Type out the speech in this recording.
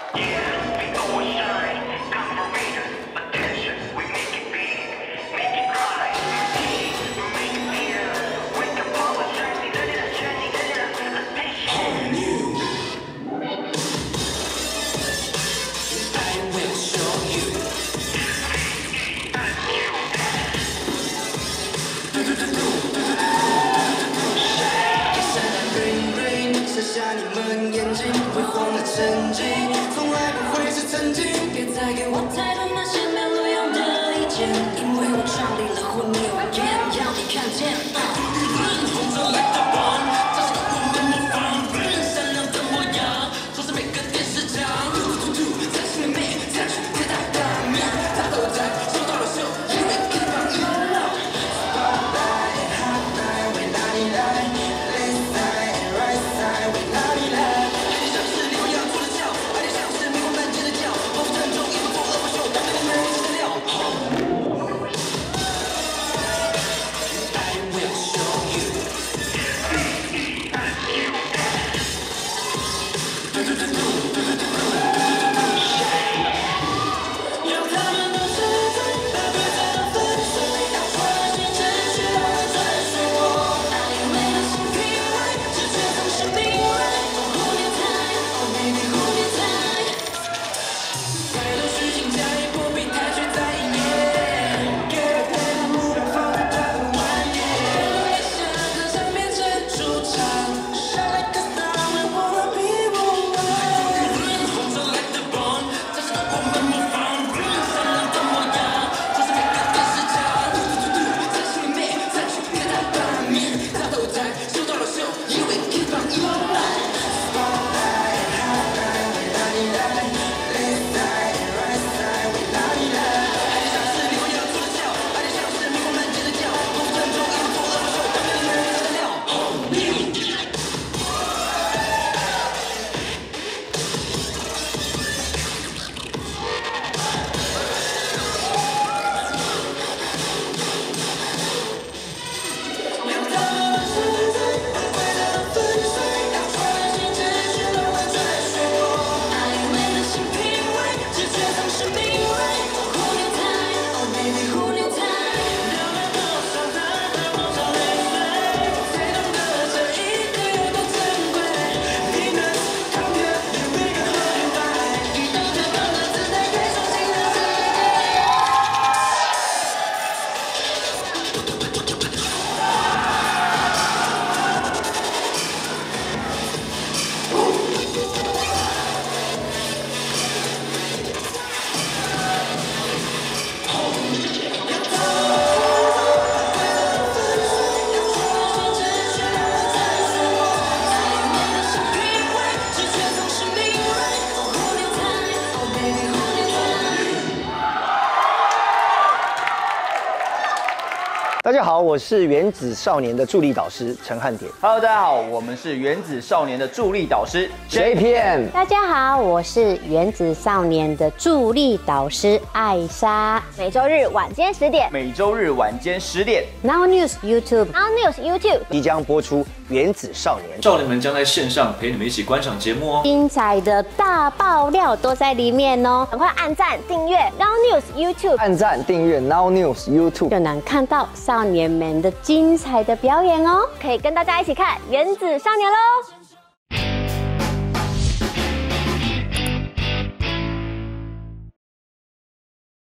大家好，我是原子少年的助理导师陈汉典。 Hello， 大家好，我们是原子少年的助力导师 JPM。 大家好，我是原子少年的助力导师艾莎。 每周日晚间10点， 每周日晚间10点 Now News YouTube，Now News YouTube 即将播出《原子少年》， 少年们将在线上陪你们一起观赏节目哦。 精彩的大爆料都在里面哦， 赶快按赞订阅 Now News YouTube， 按赞订阅 Now News YouTube， 就能看到少年们的精彩的表演哦。 可以跟大家一起看《原子少年》喽。